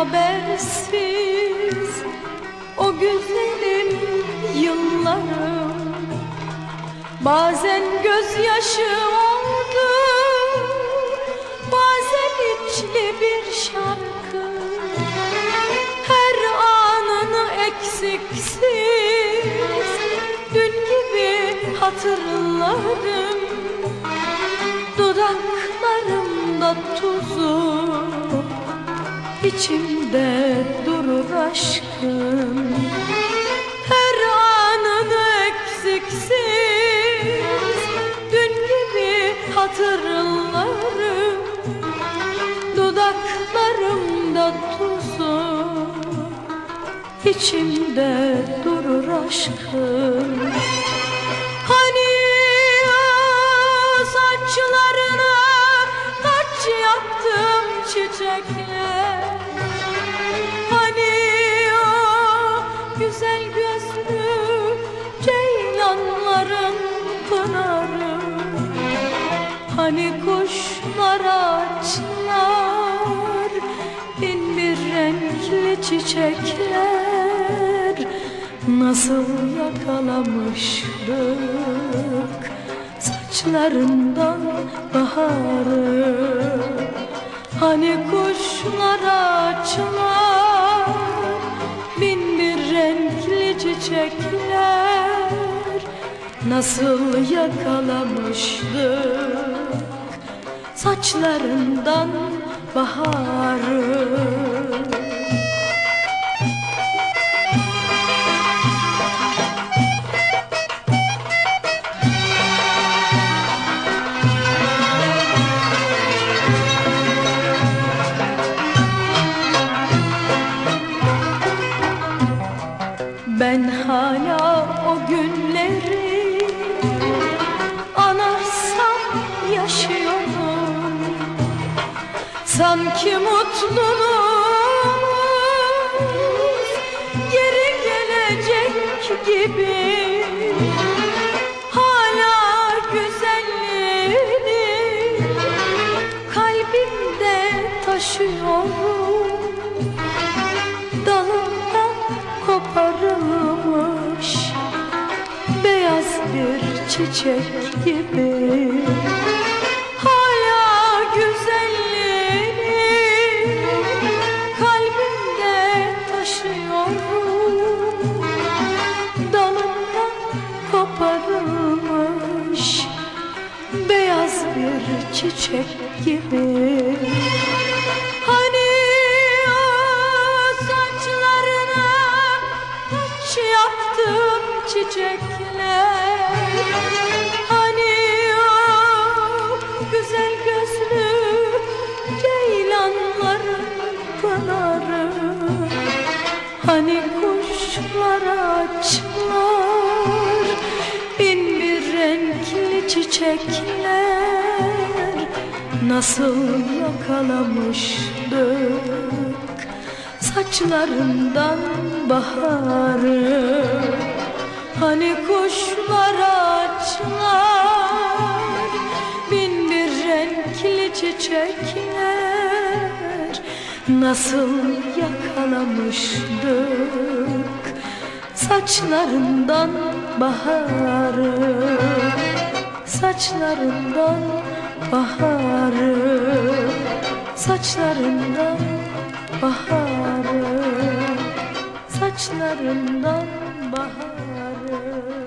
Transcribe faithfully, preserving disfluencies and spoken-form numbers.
habersiz o güzelim yıllarım. Bazen gözyaşı oldu, bazen içli bir şarkı. Her anını eksiksiz dün gibi hatırlarım. Dudaklarımda tuzu, İçimde durur aşkım. Her anını eksiksiz dün gibi hatırlarım. Dudaklarımda tuzu, İçimde durur aşkım. Hani saçlarına taç yaptım çiçekler, hani o güzel gözlü ceylanların pınarı, hani kuşlar ağaçlar bin bir renkli çiçekler, nasıl yakalamıştık saçlarından baharı. Hani kuşlar ağaçlar bin bir renkli çiçekler, nasıl yakalamıştık saçlarından baharı. Ben hala o günleri anarsam yaşıyorum. Sanki mutluluğumuz geri gelecek gibi. Hala güzelliğini kalbimde taşıyorum. Dalından koparılmış beyaz bir çiçek gibi. Hala güzelliğini kalbimde taşıyorum. Dalından koparılmış beyaz bir çiçek gibi. Hani yaptım çiçekler, hani o güzel gözlü ceylanların pınarı, hani kuşlar ağaçlar bin bir renkli çiçekler, nasıl yakalamıştık saçlarından baharı. Hani kuşlar ağaçlar bin bir renkli çiçekler, nasıl yakalamıştık saçlarından baharı. Saçlarından baharı, saçlarından baharı, saçlarından baharı.